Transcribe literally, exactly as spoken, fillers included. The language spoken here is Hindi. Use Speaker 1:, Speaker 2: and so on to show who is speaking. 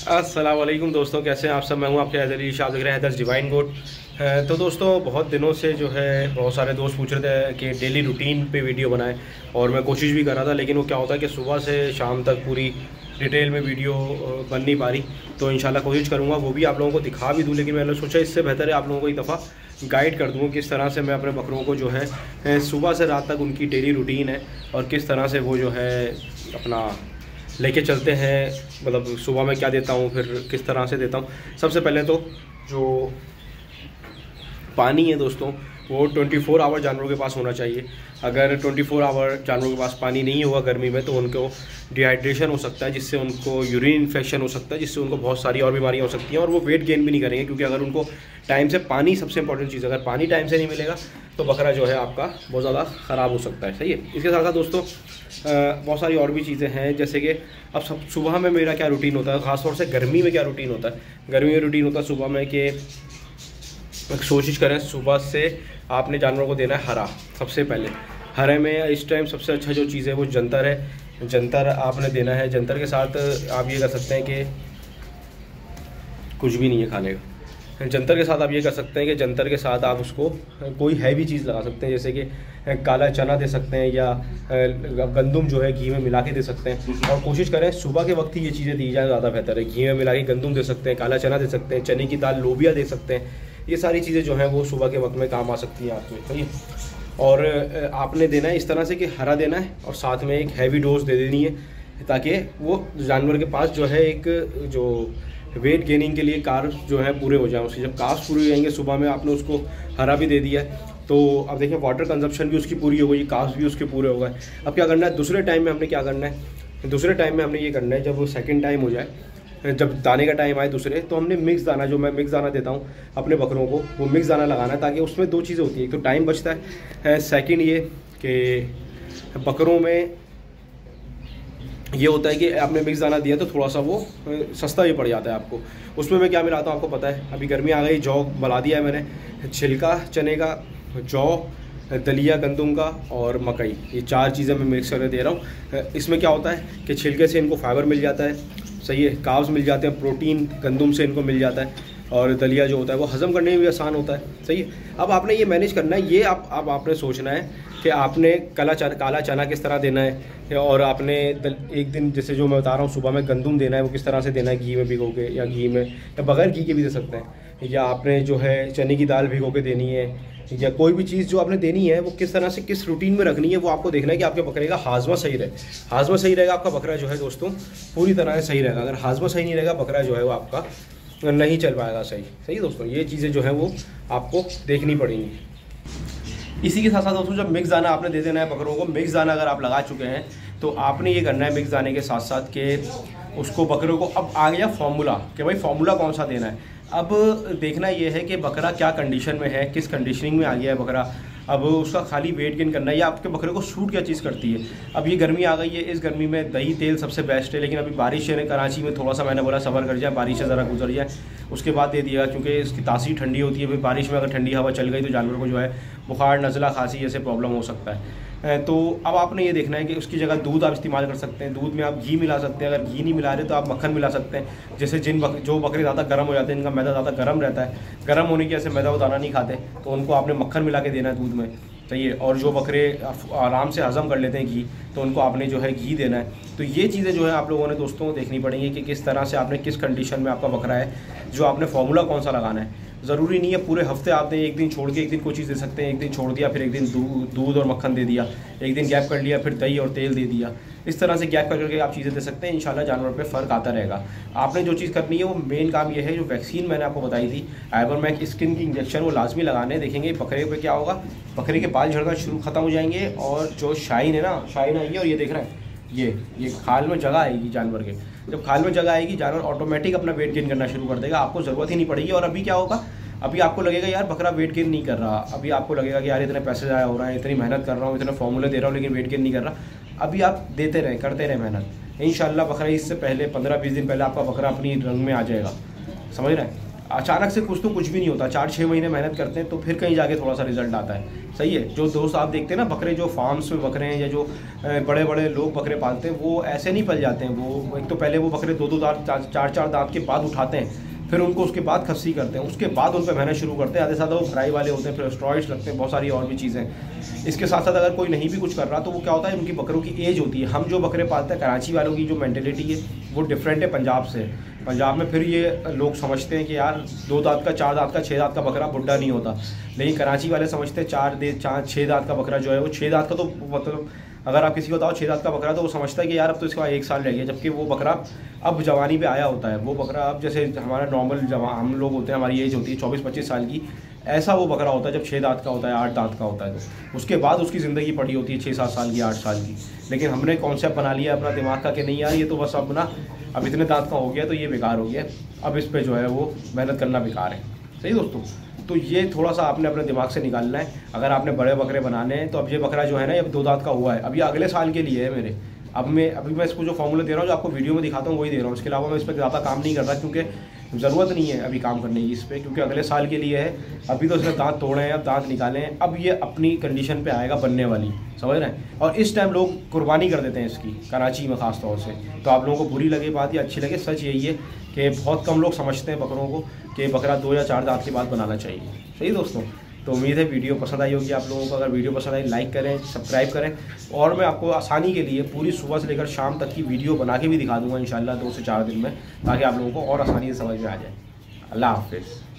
Speaker 1: अस्सलाम वालेकुम दोस्तों, कैसे हैं आप सब। मैं हूं आपके हैदर अली शाह, आप देख रहे हैं हैदर्स डिवाइन गोट। तो दोस्तों, बहुत दिनों से जो है बहुत सारे दोस्त पूछ रहे थे कि डेली रूटीन पे वीडियो बनाएं, और मैं कोशिश भी कर रहा था, लेकिन वो क्या होता है कि सुबह से शाम तक पूरी डिटेल में वीडियो बन नहीं पा रही। तो इंशाल्लाह कोशिश करूँगा वो भी आप लोगों को दिखा भी दूँ, लेकिन मैंने सोचा इससे बेहतर है आप लोगों को एक दफ़ा गाइड कर दूँ किस तरह से मैं अपने बकरों को जो है सुबह से रात तक उनकी डेली रूटीन है और किस तरह से वो जो है अपना लेके चलते हैं। मतलब सुबह में क्या देता हूँ, फिर किस तरह से देता हूँ। सबसे पहले तो जो पानी है दोस्तों, वो चौबीस आवर जानवरों के पास होना चाहिए। अगर चौबीस आवर जानवरों के पास पानी नहीं होगा गर्मी में, तो उनको डिहाइड्रेशन हो सकता है, जिससे उनको यूरिन इन्फेक्शन हो सकता है, जिससे उनको बहुत सारी और बीमारियां हो सकती हैं और वो वेट गेन भी नहीं करेंगे। क्योंकि अगर उनको टाइम से पानी, सबसे इंपॉर्टेंट चीज़, अगर पानी टाइम से नहीं मिलेगा तो बकरा जो है आपका बहुत ज़्यादा ख़राब हो सकता है। सही है। इसके साथ साथ दोस्तों बहुत सारी और भी चीज़ें हैं, जैसे कि अब सब सुबह में मेरा क्या रूटीन होता है, ख़ासतौर से गर्मी में क्या रूटीन होता है। गर्मी में रूटीन होता है सुबह में कि कोशिश करें सुबह से आपने जानवरों को देना है हरा। सबसे पहले हरे में इस टाइम सबसे अच्छा जो चीज़ है वो जंतर है। जंतर आपने देना है। जंतर के साथ आप ये कर सकते हैं कि कुछ भी नहीं है खाने का। जंतर के साथ आप ये कर सकते हैं कि जंतर के साथ आप उसको कोई हैवी चीज़ लगा सकते हैं, जैसे कि काला चना दे सकते हैं या गंदुम जो है घी में मिला के दे सकते हैं। और कोशिश करें सुबह के वक्त ही ये चीज़ें दी जाए, ज़्यादा बेहतर है। घी में मिला के गंदुम दे सकते हैं, काला चना दे सकते हैं, चने की दाल, लोबिया दे सकते हैं। ये सारी चीज़ें जो हैं वो सुबह के वक्त में काम आ सकती हैं आपको। सही है। और आपने देना है इस तरह से कि हरा देना है और साथ में एक हैवी डोज दे देनी है, ताकि वो जानवर के पास जो है एक जो वेट गेनिंग के लिए कार्ब्स जो है पूरे हो जाए। उसकी जब कार्ब्स पूरे हो जाएंगे, सुबह में आपने उसको हरा भी दे दिया है, तो अब देखिए वाटर कंजप्शन भी उसकी पूरी हो गई, कार्ब्स भी उसके पूरे हो गए। अब क्या करना है, दूसरे टाइम में हमने क्या करना है, दूसरे टाइम में हमने ये करना है, जब वो सेकेंड टाइम हो जाए, जब दाने का टाइम आए दूसरे, तो हमने मिक्स दाना, जो मैं मिक्स दाना देता हूँ अपने बकरों को, वो मिक्स दाना लगाना है, ताकि उसमें दो चीज़ें होती हैं। एक तो टाइम बचता है, सेकंड ये कि बकरों में ये होता है कि आपने मिक्स दाना दिया तो थोड़ा सा वो सस्ता भी पड़ जाता है आपको। उसमें मैं क्या मिलाता हूँ आपको पता है। अभी गर्मी आ गई, जौ मिला दिया है मैंने, छिलका चने का, जौ, दलिया गंदुम का और मकई, ये चार चीज़ें मैं मिक्स करके दे रहा हूँ। इसमें क्या होता है कि छिलके से इनको फाइबर मिल जाता है, सही है, कार्ब्स मिल जाते हैं, प्रोटीन गंदुम से इनको मिल जाता है, और दलिया जो होता है वो हज़म करने में भी आसान होता है। सही है। अब आपने ये मैनेज करना है, ये आप अब आपने सोचना है कि आपने काला चना काला चना किस तरह देना है, और आपने एक दिन जैसे जो मैं बता रहा हूँ सुबह में गंदुम देना है, वो किस तरह से देना है, घी में भिगो के या घी में या बगैर घी के भी दे सकते हैं, या आपने जो है चने की दाल भिगो के देनी है, या कोई भी चीज़ जो आपने देनी है वो किस तरह से किस रूटीन में रखनी है, वो आपको देखना है कि आपके बकरे का हाजमा सही रहे। हाजमा सही रहेगा आपका बकरा जो है दोस्तों पूरी तरह से सही रहेगा। अगर हाजमा सही नहीं रहेगा, बकरा जो है वो आपका नहीं चल पाएगा सही। सही दोस्तों, ये चीज़ें जो है वो आपको देखनी पड़ेंगी। इसी के साथ साथ दोस्तों, जब मिक्स दाना आपने दे देना है बकरों को, मिक्स दाना अगर आप लगा चुके हैं तो आपने ये करना है मिक्स दाने के साथ साथ कि उसको बकरों को, अब आ गया फार्मूला कि भाई फार्मूला कौन सा देना है। अब देखना ये है कि बकरा क्या कंडीशन में है, किस कंडीशनिंग में आ गया है बकरा। अब उसका खाली वेट गेन करना है या आपके बकरे को सूट क्या चीज़ करती है। अब ये गर्मी आ गई है, इस गर्मी में दही तेल सबसे बेस्ट है, लेकिन अभी बारिश है कराची में, थोड़ा सा मैंने बोला सब्र कर जाए, बारिश से ज़रा गुजर जाए, उसके बाद दे दिया, क्योंकि इसकी तासीर ठंडी होती है। फिर बारिश में अगर ठंडी हवा चल गई तो जानवर को जो है बुखार, नज़ला, खांसी जैसे प्रॉब्लम हो सकता है। तो अब आपने ये देखना है कि उसकी जगह दूध आप इस्तेमाल कर सकते हैं। दूध में आप घी मिला सकते हैं, अगर घी नहीं मिला रहे तो आप मक्खन मिला सकते हैं। जैसे जिन बक, जो बकरे ज़्यादा गर्म हो जाते हैं, इनका मैदा ज़्यादा गर्म रहता है, गर्म होने की वजह से मैदा वो दाना नहीं खाते, तो उनको आपने मक्खन मिला के देना है दूध में। सही है। और जो बकरे आराम से हज़म कर लेते हैं घी, तो उनको आपने जो है घी देना है। तो ये चीज़ें जो है आप लोगों ने दोस्तों देखनी पड़ेंगी कि किस तरह से आपने किस कंडीशन में आपका बकरा है, जो आपने फार्मूला कौन सा लगाना है। ज़रूरी नहीं है पूरे हफ्ते आपने एक दिन छोड़ के एक दिन कोई चीज़ दे सकते हैं, एक दिन छोड़ दिया फिर एक दिन दूध और मक्खन दे दिया, एक दिन गैप कर लिया फिर दही और तेल दे दिया। इस तरह से गैप कर करके आप चीज़ें दे सकते हैं। इंशाल्लाह जानवर पे फ़र्क आता रहेगा। आपने जो चीज़ करनी है वो मेन काम ये है, जो वैक्सीन मैंने आपको बताई थी आइवरमैक स्किन की इंजेक्शन, वो लाजमी लगाने। देखेंगे बकरे पे क्या होगा, बकरे के बाल झड़ना शुरू ख़त्म हो जाएंगे, और जो शाइन है ना, शाइन आएगी, और ये देख रहे हैं ये ये खाल में जगह आएगी जानवर के। जब खाल में जगह आएगी, जानवर ऑटोमेटिक अपना वेट गेन करना शुरू कर देगा, आपको ज़रूरत ही नहीं पड़ेगी। और अभी क्या होगा, अभी आपको लगेगा यार बकरा वेट गेन नहीं कर रहा, अभी आपको लगेगा कि यार इतने पैसे ज़ाया हो रहा है, इतनी मेहनत कर रहा हूँ, इतने फॉर्मूले दे रहा हूँ, लेकिन वेट गेन नहीं कर रहा। अभी आप देते रहें, करते रहें मेहनत, इंशाल्लाह बकरा इससे पहले पंद्रह बीस दिन पहले आपका बकरा अपनी रंग में आ जाएगा। समझ रहे हैं। अचानक से कुछ तो कुछ भी नहीं होता, चार छः महीने मेहनत करते हैं तो फिर कहीं जाके थोड़ा सा रिजल्ट आता है। सही है। जो दोस्त आप देखते हैं ना बकरे जो फार्म्स में बकरे हैं या जो बड़े बड़े लोग बकरे पालते हैं वो ऐसे नहीं पल जाते हैं। वो एक तो पहले वो बकरे दो दो दांत चार चार दांत के बाद उठाते हैं, फिर उनको उसके बाद खस्सी करते हैं, उसके बाद उन पर मेहनत शुरू करते हैं। आधे साल वो फ्राई वाले होते हैं, फिर स्ट्रॉइड्स लगते हैं, बहुत सारी और भी चीज़ें। इसके साथ साथ अगर कोई नहीं भी कुछ कर रहा तो वो क्या होता है, उनकी बकरों की एज होती है। हम जो बकरे पालते हैं, कराची वालों की जो मेंटेलिटी है वो डिफरेंट है पंजाब से। पंजाब में फिर ये लोग समझते हैं कि यार दो दांत का, चार दांत का, छः दांत का बकरा बुढ़ा नहीं होता, लेकिन कराची वाले समझते हैं चार दे चार छः दांत का बकरा जो है वो छः दांत का, तो मतलब अगर आप किसी को बताओ छः दांत का बकरा तो वो समझता है कि यार अब तो इसका एक साल रह गया, जबकि वो बकरा अब जवानी पे आया होता है। वो बकरा अब जैसे हमारा नॉर्मल जवा हम लोग होते हैं, हमारी एज होती है चौबीस पच्चीस साल की, ऐसा वो बकरा होता है जब छः दांत का होता है, आठ दांत का होता है, तो उसके बाद उसकी ज़िंदगी पड़ी होती है छः सात साल की, आठ साल की। लेकिन हमने कॉन्सेप्ट बना लिया अपना दिमाग का कि नहीं यार ये तो बस अब ना अब इतने दांत का हो गया तो ये बेकार हो गया, अब इस पर जो है वो मेहनत करना बेकार है। सही दोस्तों, तो ये थोड़ा सा आपने अपने दिमाग से निकालना है। अगर आपने बड़े बकरे बनाने हैं तो अब ये बकरा जो है ना ये दो दांत का हुआ है, अब ये अगले साल के लिए है मेरे। अब मैं अभी मैं इसको जो फॉर्मूला दे रहा हूँ, जो आपको वीडियो में दिखाता हूँ वही दे रहा हूँ। इसके अलावा मैं इस पर ज़्यादा काम नहीं कर रहा क्योंकि ज़रूरत नहीं है अभी काम करने की इस पर, क्योंकि अगले साल के लिए है। अभी तो इसने दांत तोड़े हैं, अब दांत निकाले हैं, अब ये अपनी कंडीशन पे आएगा बनने वाली, समझ रहे हैं। और इस टाइम लोग कुर्बानी कर देते हैं इसकी, कराची में ख़ास तौर से। तो आप लोगों को बुरी लगे बात या अच्छी लगे, सच यही है कि बहुत कम लोग समझते हैं बकरों को कि बकरा दो या चार दांत के बाद बनाना चाहिए। सही दोस्तों, तो उम्मीद है वीडियो पसंद आई होगी आप लोगों को। अगर वीडियो पसंद आई लाइक करें, सब्सक्राइब करें, और मैं आपको आसानी के लिए पूरी सुबह से लेकर शाम तक की वीडियो बना के भी दिखा दूंगा इंशाल्लाह दो से चार दिन में, ताकि आप लोगों को और आसानी से समझ में आ जाए। अल्लाह हाफिज़।